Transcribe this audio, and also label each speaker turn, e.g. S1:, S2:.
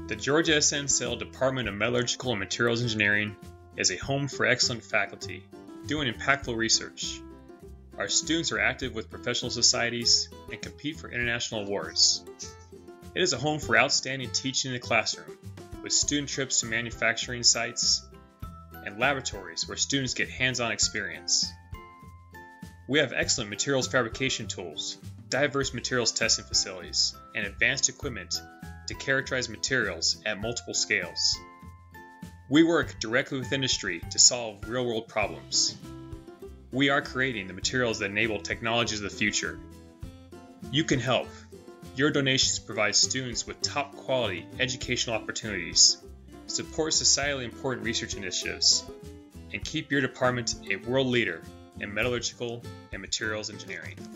S1: The Georgia SNCL Department of Metallurgical and Materials Engineering is a home for excellent faculty doing impactful research. Our students are active with professional societies and compete for international awards. It is a home for outstanding teaching in the classroom, with student trips to manufacturing sites and laboratories where students get hands-on experience. We have excellent materials fabrication tools, diverse materials testing facilities, and advanced equipment to characterize materials at multiple scales. We work directly with industry to solve real-world problems. We are creating the materials that enable technologies of the future. You can help. Your donations provide students with top-quality educational opportunities, support societally important research initiatives, and keep your department a world leader in metallurgical and materials engineering.